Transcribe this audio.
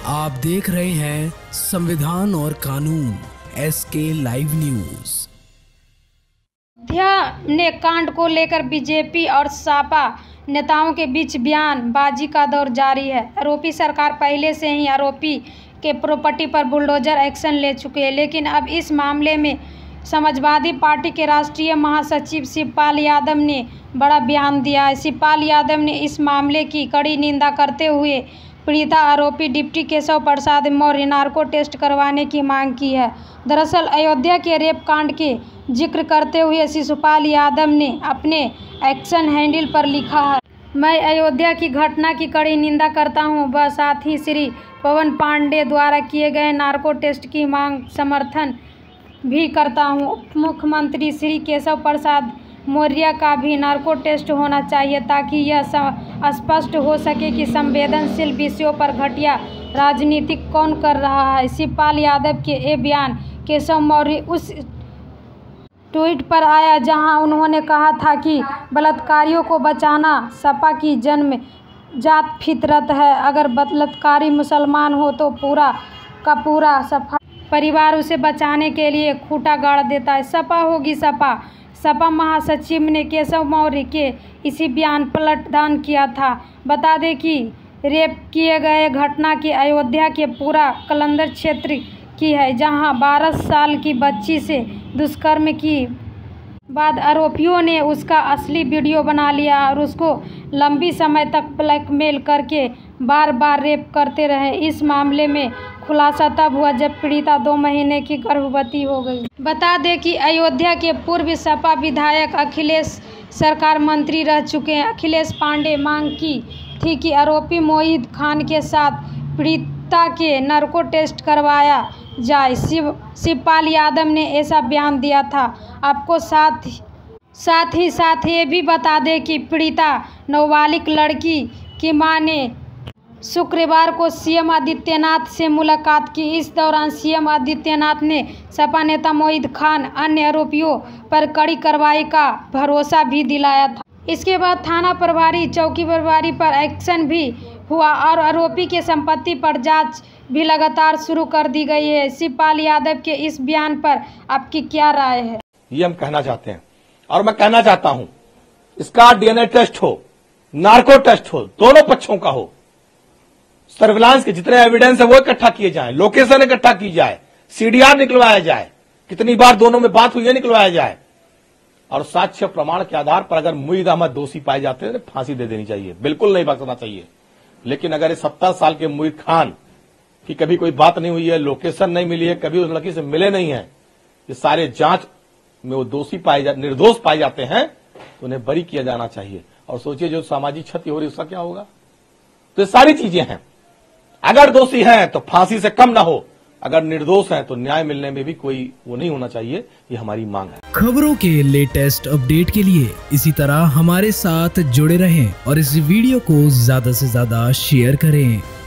आप देख रहे हैं संविधान और कानून SK लाइव न्यूज। अयोध्या ने कांड को लेकर बीजेपी और सपा नेताओं के बीच बयानबाजी का दौर जारी है। आरोपी सरकार पहले से ही आरोपी के प्रॉपर्टी पर बुलडोजर एक्शन ले चुके हैं, लेकिन अब इस मामले में समाजवादी पार्टी के राष्ट्रीय महासचिव शिवपाल यादव ने बड़ा बयान दिया है। शिवपाल यादव ने इस मामले की कड़ी निंदा करते हुए पीड़िता आरोपी deputy Keshav Prasad Maurya narco test करवाने की मांग की है। दरअसल अयोध्या के रेप कांड के जिक्र करते हुए शिवपाल यादव ने अपने एक्शन हैंडल पर लिखा है, मैं अयोध्या की घटना की कड़ी निंदा करता हूं। वह साथ ही श्री पवन पांडे द्वारा किए गए नार्को टेस्ट की मांग समर्थन भी करता हूं। उप मुख्यमंत्री श्री केशव प्रसाद मौर्य का भी नार्को टेस्ट होना चाहिए ताकि यह स्पष्ट हो सके कि संवेदनशील विषयों पर घटिया राजनीति कौन कर रहा है। शिवपाल यादव के ये बयान केशव मौर्य उस ट्वीट पर आया जहां उन्होंने कहा था कि बलात्कारियों को बचाना सपा की जन्म जात फितरत है। अगर बलात्कारी मुसलमान हो तो पूरा का पूरा सपा परिवार उसे बचाने के लिए खूंटा गाड़ देता है। सपा होगी सपा। सपा महासचिव ने केशव मौर्य के इसी बयान पर पलटवार किया था। बता दें कि रेप किए गए घटना की अयोध्या के पूरा कलंदर क्षेत्र की है, जहां 12 साल की बच्ची से दुष्कर्म की बाद आरोपियों ने उसका असली वीडियो बना लिया और उसको लंबी समय तक ब्लैकमेल करके बार बार रेप करते रहे। इस मामले में खुलासा तब हुआ जब पीड़िता 2 महीने की गर्भवती हो गई। बता दें कि अयोध्या के पूर्व सपा विधायक अखिलेश सरकार मंत्री रह चुके हैं। अखिलेश पांडे मांग की थी कि आरोपी मोहित खान के साथ पीड़िता के नार्को टेस्ट करवाया जाए। शिवपाल यादव ने ऐसा बयान दिया था। आपको साथ ही ये भी बता दें कि पीड़िता नाबालिग लड़की की मां ने शुक्रवार को सीएम आदित्यनाथ से मुलाकात की। इस दौरान सीएम आदित्यनाथ ने सपा नेता मोहित खान अन्य आरोपियों पर कड़ी कार्रवाई का भरोसा भी दिलाया था। इसके बाद थाना प्रभारी चौकी प्रभारी पर एक्शन भी हुआ और आरोपी के संपत्ति पर जांच भी लगातार शुरू कर दी गई है। शिवपाल यादव के इस बयान पर आपकी क्या राय है? ये हम कहना चाहते हैं और मैं कहना चाहता हूं, इसका DNA टेस्ट हो, नार्को टेस्ट हो, दोनों पक्षों का हो। सर्विलांस के जितने एविडेंस है वो इकट्ठा किए जाएं, लोकेशन इकट्ठा की जाए, CDR निकलवाया जाए, कितनी बार दोनों में बात हुई है निकलवाया जाए, और साक्ष्य प्रमाण के आधार पर अगर मुईद अहमद दोषी पाए जाते हैं फांसी दे देनी चाहिए, बिल्कुल नहीं बख्शना चाहिए। लेकिन अगर इस 17 साल के मुईद खान की कभी कोई बात नहीं हुई है, लोकेशन नहीं मिली है, कभी उस लड़की से मिले नहीं है, ये सारे जांच में वो निर्दोष पाए जाते हैं तो उन्हें बरी किया जाना चाहिए। और सोचिए जो सामाजिक क्षति हो रही है उसका क्या होगा। तो ये सारी चीजें हैं, अगर दोषी हैं तो फांसी से कम ना हो, अगर निर्दोष हैं तो न्याय मिलने में भी कोई वो नहीं होना चाहिए, ये हमारी मांग है। खबरों के लेटेस्ट अपडेट के लिए इसी तरह हमारे साथ जुड़े रहें और इस वीडियो को ज्यादा से ज्यादा शेयर करें।